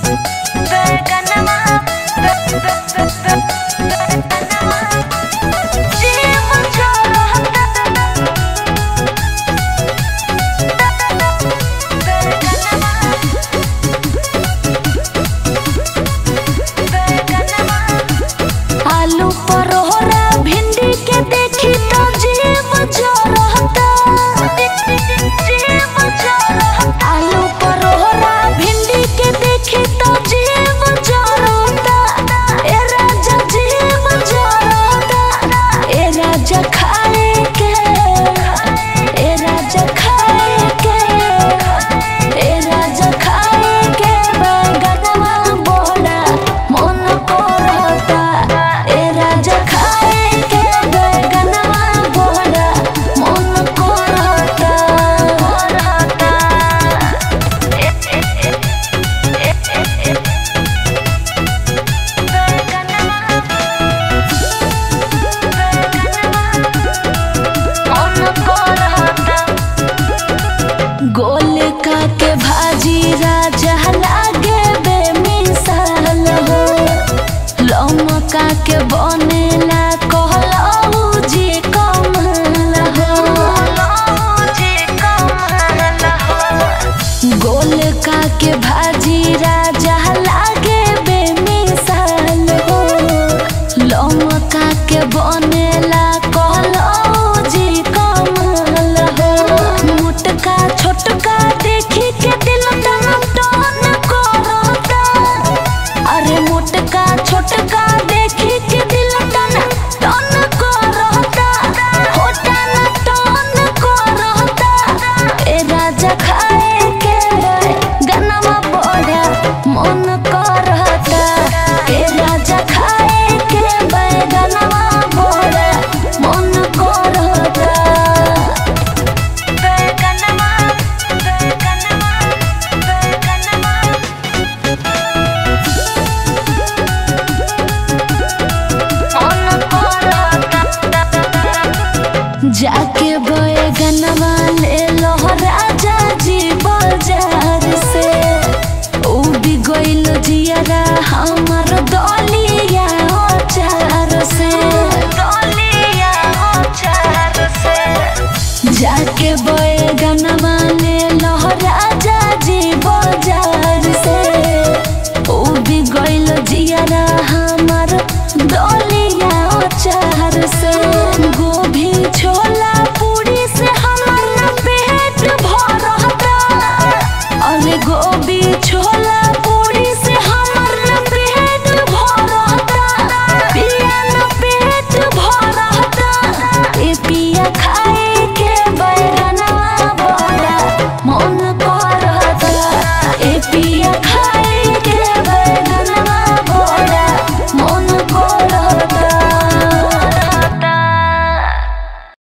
आलू परोरा भिंडी के देखी तो जीव जोरता। आलू परोरा भिंडी के देखी तो जीव जोरता। ए राजा जीव जोरता। ए राजा खाए के, ए राजा खाए के, ए राजा खाए के बैगनवा बोला मन करता। ए राजा खाए के बैगनवा बोला मन करता। गोल का के भाजी राजा लागे बेमिसाल हो। लौका के बनेला कहलहु जी कमाल हो। गोल का के भाजी राजा लागे बेमिसाल हो। लौका के बनेला कहलहु जी कमाल हो। मोटका छोटका देखी के दिल टन टन करता। अरे मोटका छोटका देखी के दिल टन टन करता। हो टन टन करता। ए राजा खाए के गनवा बड़ा मन करता। ए राजा खाए के बैगनवा बड़ा मन करता। जाके बैगनवा ले लो राजा जी बाजार से। उ भी गइल जियरा हमर